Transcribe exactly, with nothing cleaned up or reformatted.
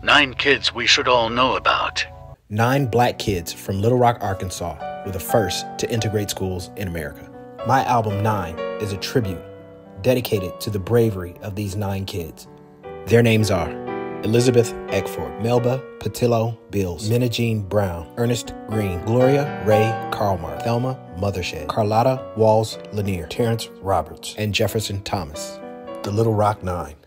Nine kids we should all know about. Nine black kids from Little Rock, Arkansas were the first to integrate schools in America. My album, Nine, is a tribute dedicated to the bravery of these nine kids. Their names are Elizabeth Eckford, Melba Patillo Bills, Minna Brown, Ernest Green, Gloria Ray Carlmar, Thelma Mothershed, Carlotta Walls Lanier, Terrence Roberts, and Jefferson Thomas. The Little Rock Nine.